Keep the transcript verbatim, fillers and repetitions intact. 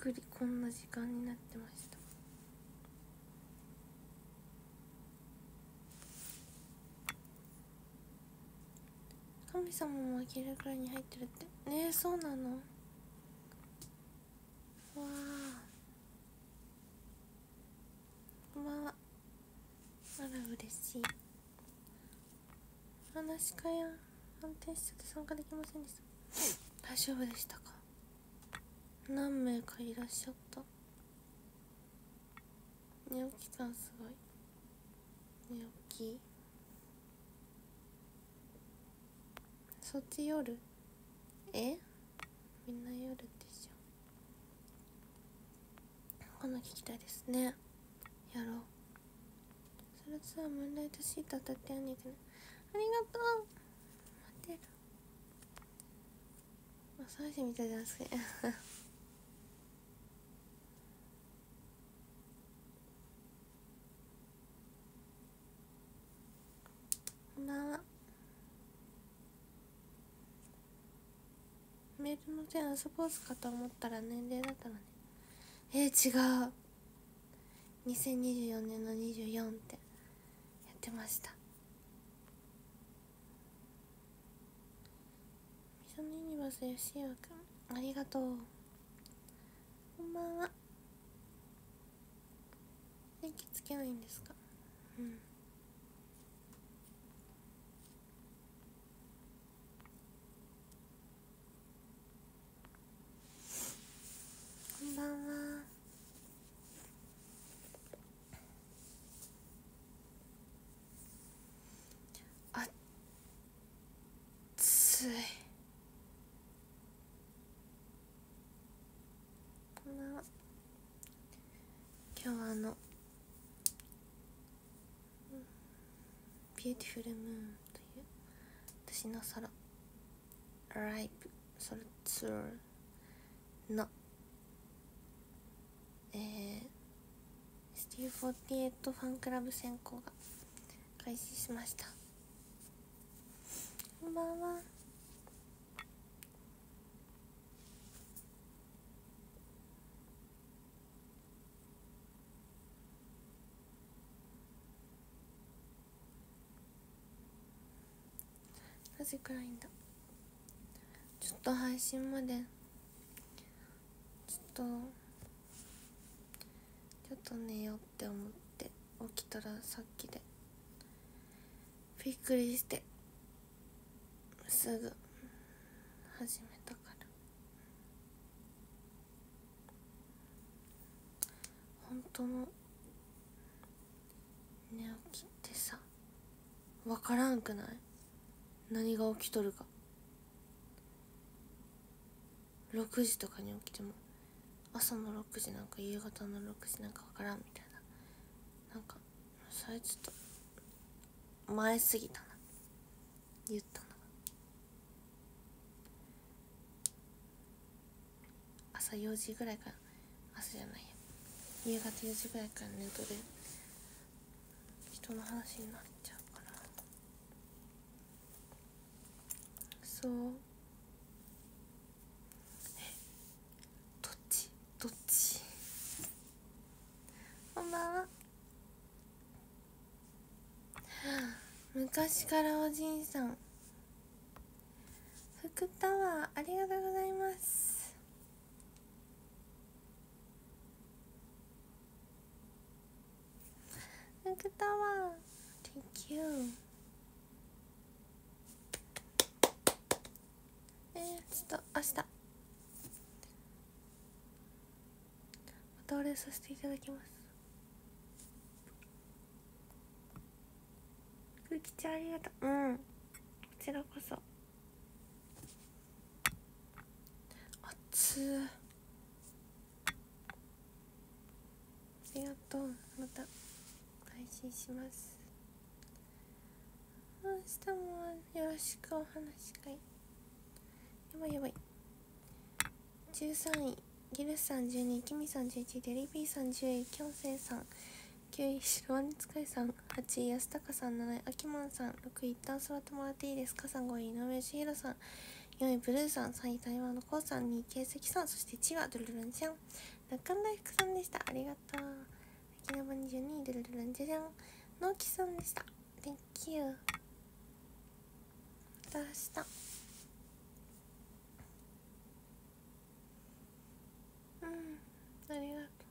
くりこんな時間になってました。神様もあげるくらいに入ってるってね。えそうなの。わあ、こんばんは。あら嬉しい。話かや安定してて参加できませんでした。大丈夫でしたか。何名かいらっしゃった。寝起き感すごい。寝起きそっち夜えみんな夜でしょ。この聞きたいですね。やろう。それつはムーンライトシート当たってやんねんけど。ありがとう。待ってる。あ、サーシみたいじゃないですか。こんばんは。メールの手はスポーツかと思ったら年齢だったのね。えー、違う。にせんにじゅうよねんのにじゅうよんってやってました。ミソのユニバース吉岩くんありがとう。こんばんは。電気つけないんですか。うん。こんばんは。あっつい。こんばんは。今日はあのビューティフルムーンという私のソロライブソロツアーのえー、エスティーフォーティーエイト ファンクラブ選考が開始しました。こんばんは。何時くらいんだ。ちょっと配信までちょっとちょっと寝ようって思って起きたらさっきでびっくりしてすぐ始めたから。本当の寝起きってさわからんくない？何が起きとるか。ろくじとかに起きても朝のろくじなんか夕方のろくじなんかわからんみたいな。なんかそれちょっと前すぎたな言ったのが。朝よじぐらいから朝じゃないや夕方よじぐらいから寝とる人の話になっちゃうから。そうえどっちどっち。こんばんは。昔からおじいさん福タワーありがとうございます。福タワー Thank you。 えー、ちょっと明日またお礼させていただきます。空気ちゃんありがとう。うんこちらこそ。熱ーありがとう。また配信します。明日もよろしくお話し会。やばいやばい。じゅうさんいギルスさんじゅうにいキミさんじゅういちいデリピーさんじゅういキョンセイさんきゅうい白ワニ使いさんはちい安高さんなないあきまんさんろくい一旦座ってもらっていいですかさんごい井上義弘さんよんいブルーさん、さんい台湾のコウさん、にいケイセキさん、そしていちいはドゥルルンちゃん、楽観大福さんでした。ありがとう。沖縄にじゅうにいドゥルルンじゃじゃん、のきさんでした。 Thank you。 また明日。うん、ありがとう。